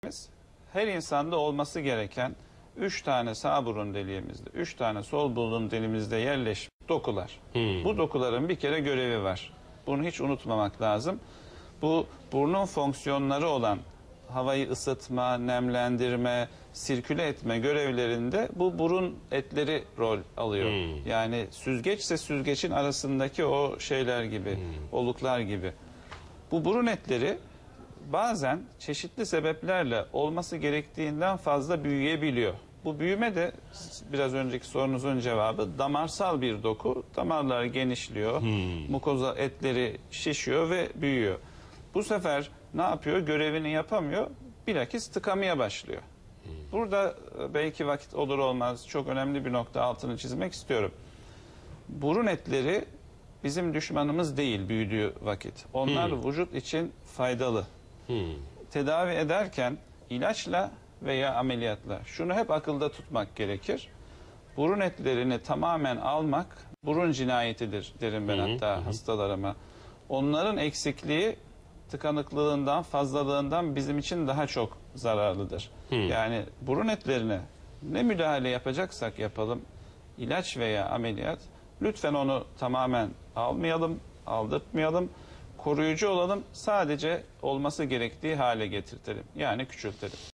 Her insanda olması gereken 3 tane sağ burun deliğimizde, 3 tane sol burun deliğimizde yerleşmiş dokular. Bu dokuların bir kere görevi var. Bunu hiç unutmamak lazım. Bu burnun fonksiyonları olan havayı ısıtma, nemlendirme, sirküle etme görevlerinde bu burun etleri rol alıyor. Yani süzgeçse süzgecin arasındaki o şeyler gibi, oluklar gibi. Bu burun etleri bazen çeşitli sebeplerle olması gerektiğinden fazla büyüyebiliyor. Bu büyüme de biraz önceki sorunuzun cevabı damarsal bir doku. Damarlar genişliyor, mukoza etleri şişiyor ve büyüyor. Bu sefer ne yapıyor? Görevini yapamıyor, bilakis tıkamaya başlıyor. Burada belki vakit olur olmaz çok önemli bir nokta altını çizmek istiyorum. Burun etleri bizim düşmanımız değil büyüdüğü vakit. Onlar vücut için faydalı. Tedavi ederken ilaçla veya ameliyatla şunu hep akılda tutmak gerekir. Burun etlerini tamamen almak burun cinayetidir derim ben hatta hastalarıma. Onların eksikliği tıkanıklığından, fazlalığından bizim için daha çok zararlıdır. Yani burun etlerine ne müdahale yapacaksak yapalım, ilaç veya ameliyat, lütfen onu tamamen almayalım, aldırtmayalım, koruyucu olalım, sadece olması gerektiği hale getirtelim. Yani küçültelim.